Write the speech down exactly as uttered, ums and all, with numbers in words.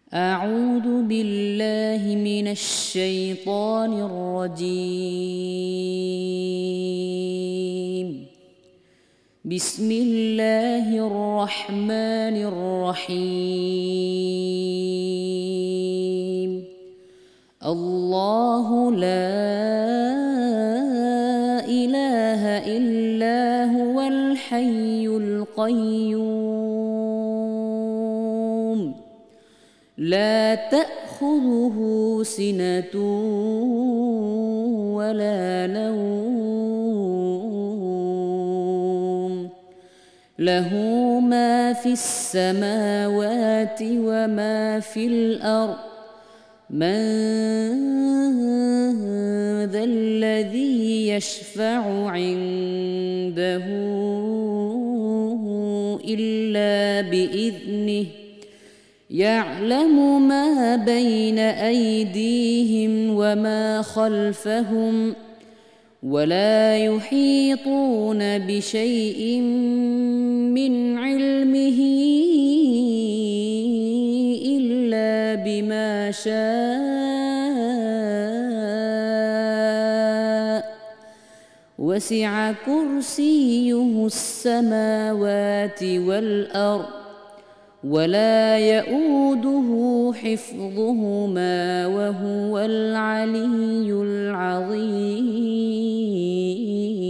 أعوذ بالله من الشيطان الرجيم. بسم الله الرحمن الرحيم. الله لا إله إلا هو الحي القيوم لا تأخذه سنة ولا نوم له ما في السماوات وما في الأرض من ذا الذي يشفع عنده إلا بإذنه يعلم ما بين أيديهم وما خلفهم ولا يحيطون بشيء من علمه إلا بما شاء وسع كرسيه السماوات والأرض ولا يؤوده حفظهما وهو العلي العظيم.